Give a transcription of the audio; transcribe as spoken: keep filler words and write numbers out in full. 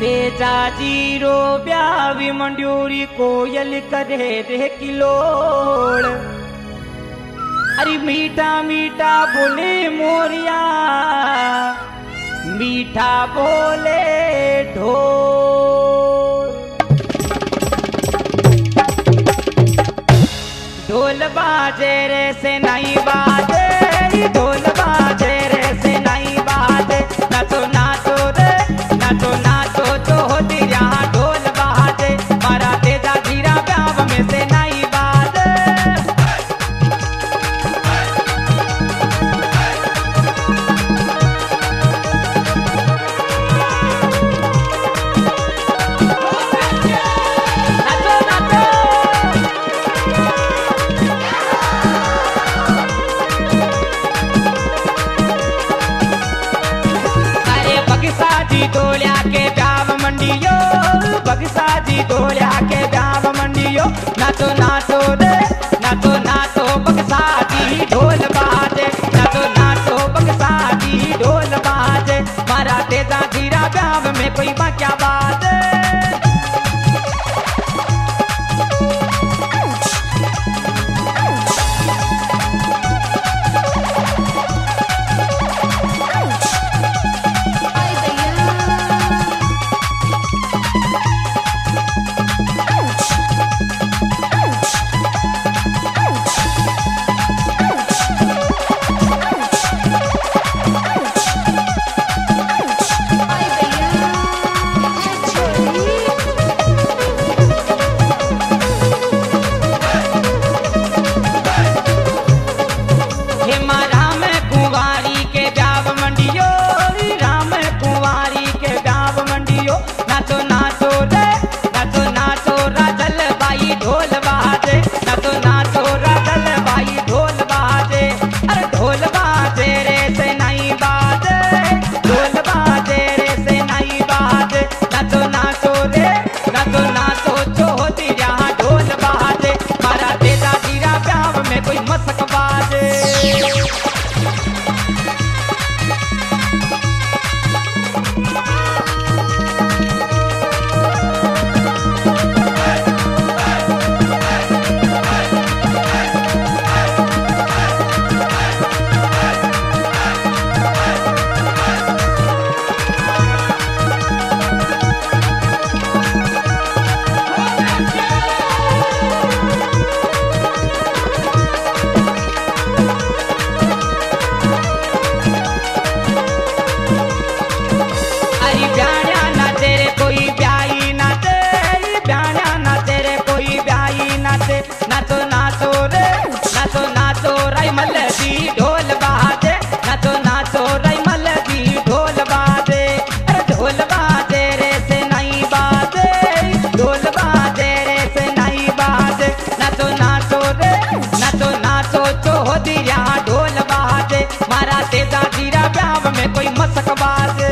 Teja zero ब्यावी मंड्यूरी कोयल करे रे किलोड़। अरे मीठा मीठा बोले मोरिया, मीठा बोले ढोल। ढोल बाजे रे से नहीं बाजे, ढोल बाजे रे से नहीं बाजे। नाचो नाचो रे नाचो नाचो तो होती यहाँ ढोल बाजे। मारा तेजा जीरा ब्याव में से नहीं बाजे। नाचो नाचो ढोलिया के ब्याव मंडियो, बगसा जी ढोलिया के ब्याव मंडियो। नाचो नाचो रे नाचो नाचो बगसा जी ढोल बाजे। नाचो नाचो बगसा जी ढोल बाजे। मारा तेजा जीरा ब्याव में कोई बाक्या बाजे। नाचो नाचो रे नाचो नाचो राजल बाई ढोल बाजे। नाचो नाचो राजल बाई ढोल बाजे। अरे ढोल बाजे रे से नहीं बाजे, ढोल बाजे रे से नहीं बाजे। नाचो नाचो रे नाचो नाचो जो होती यहाँ ढोल बाजे। मारा तेजा जीरा ब्याव में कोई मसक बाजे। नाचो नाचो रे नाचो नाचो राइमल जी ढोल बाजे। नाचो नाचो राइमल जी ढोल बाजे। अरे ढोल बाजे रे से नहीं बाजे, ढोल बाजे रे से नहीं बाजे। नाचो नाचो रे नाचो नाचो जो होती यहाँ ढोल बाजे। मारा तेजा जीरा ब्याव में कोई मसक बाजे।